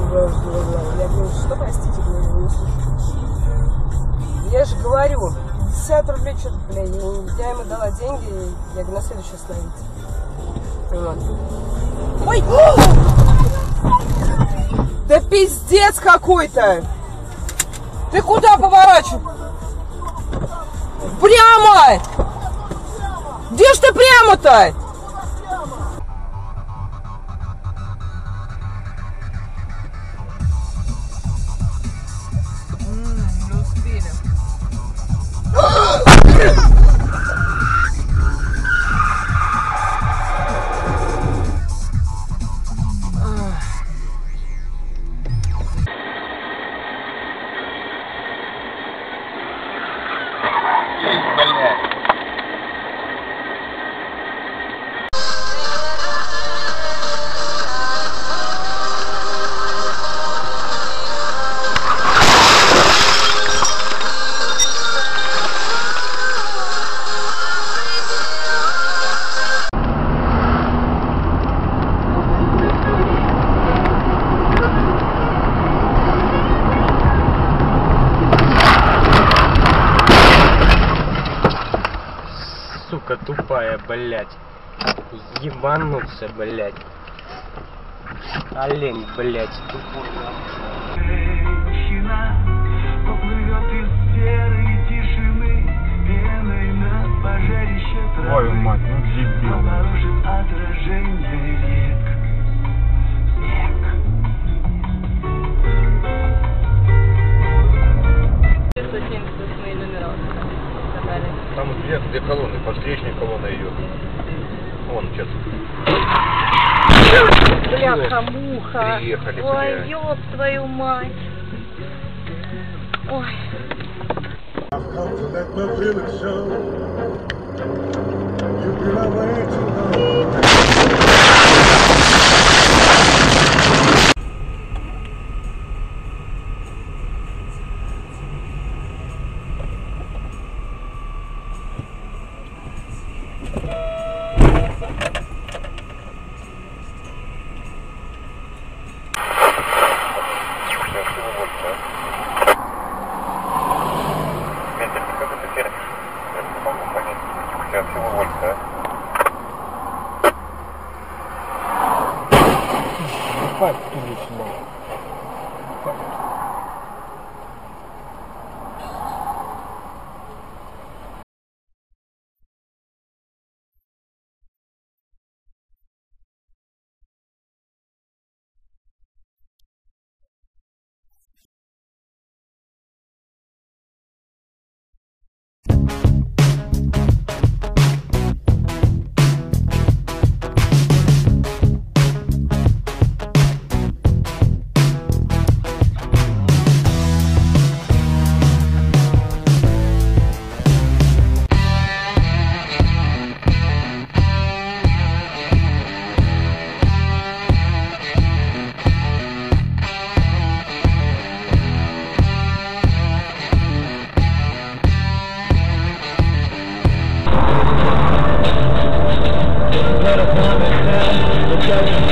Я говорю, что, простите, говорю, не слышу. Я же говорю, 50 рублей что-то, блядь, я ему дала деньги, я говорю, на следующий остановите. Вот. Ой! Да пиздец какой-то! Ты куда поворачиваешь? Прямо! Где ж ты прямо-то? Не успели. Сука тупая, блядь. Ебануться, блядь. Олень, блядь, тупой. Женщина поплывет из серой тишины, пеной на пожарище травы. Твою мать, ну дебил. Обнаружит отражение рек. Снег. 178 номера сказали. Там две колонны, подстречная колонна идет. Вон сейчас. Бляха-муха. Приехали, ой, блядь. ёб твою мать. Ой. Let us know that